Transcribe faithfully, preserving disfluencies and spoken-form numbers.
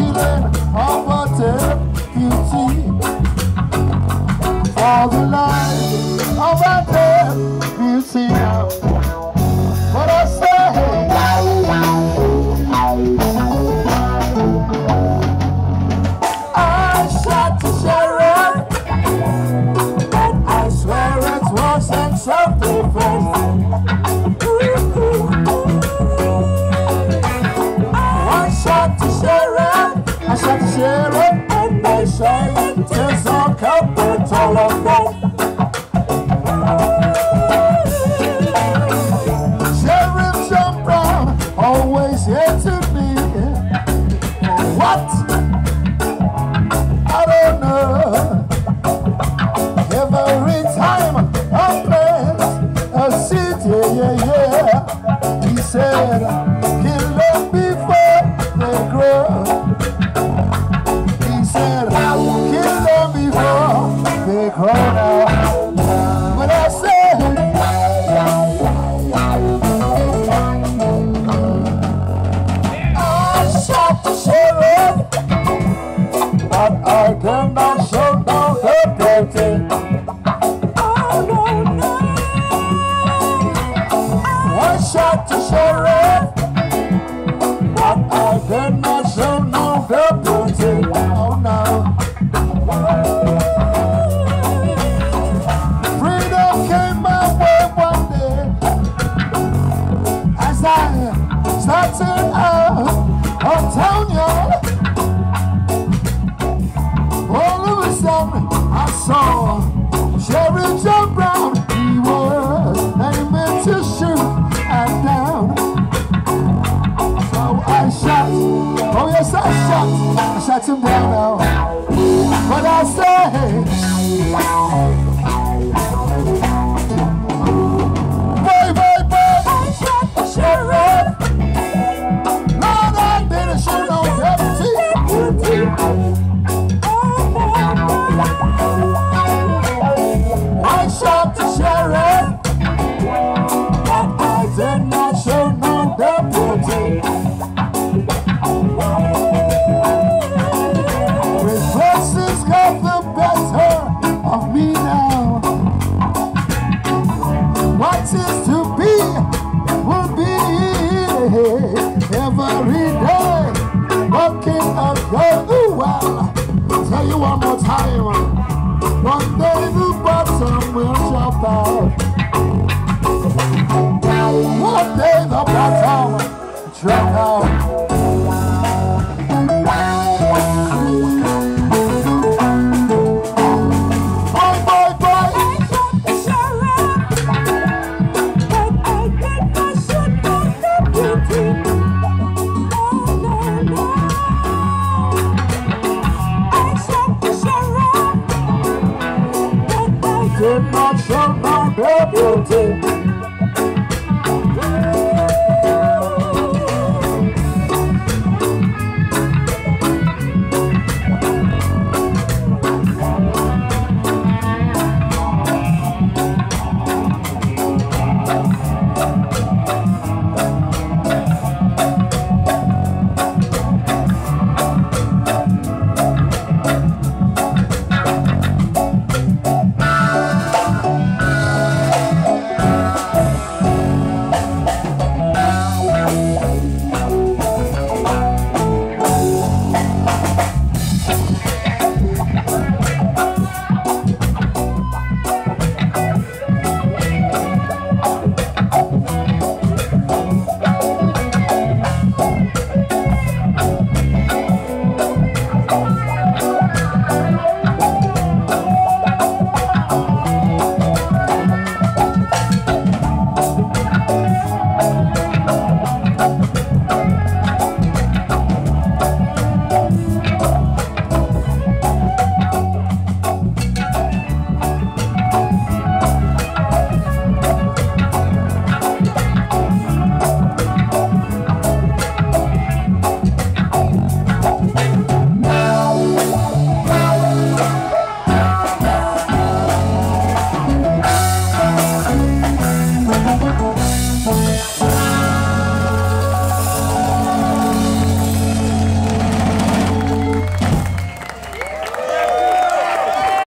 feeling of a deputy for the life of a deputy. But I say, I shot the sheriff, and I swear it wasn't self-defense. I shot the sheriff, I shot the sheriff, and they say it is a capital offense. Sheriff John Brown always hated me. What? I don't know. Every time I place a city, yeah, yeah, he said, kill them before they grow. He said, kill them before they grow now. But I said, I shot the sheriff, but I cannot show down the guilty. Oh, no, no. I shot the sheriff, but I cannot show no guilty. Oh, no. Freedom came my way one day as I started out uptown, y'all. All of a sudden, I saw Sheriff John Brown. He was aiming to shoot and down. So I shot, oh yes I shot, I shot him down now. But I say, boy, boy, boy, I shot the sheriff. Lord, I didn't shoot no deputy. I shot the sheriff, but I did not show no deputy. Resources got the better of me now. What is to be will be every day. Working a good well. Tell you one more time. One day the bottom will jump out. One day the bottom will jump out. Boy, boy, boy, I shot the sheriff, but I did not shoot no deputy. Oh, no, no. I shot the sheriff, did not show no deputy.